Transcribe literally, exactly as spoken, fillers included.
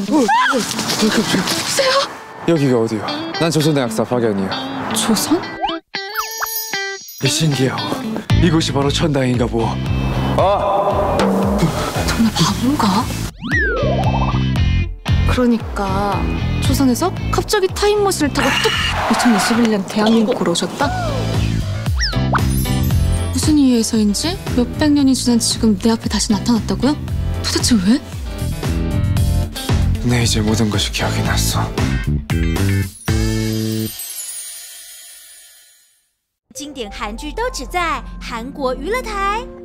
보세요. 여기가 어디야? 난 조선의 약사 박연이야. 조선? 신기하고 이곳이 바로 천당인가 보. 아! 정말 바본가? 그러니까 조선에서 갑자기 타임머신을 타고 뚝 이천이십일 년 대한민국으로 오셨다? 무슨 이유에서인지 몇백 년이 지난 지금 내 앞에 다시 나타났다고요? 도대체 왜? 내 이제 모든 것이 기억이 났어. 经典韩剧都只在韩国娱乐台。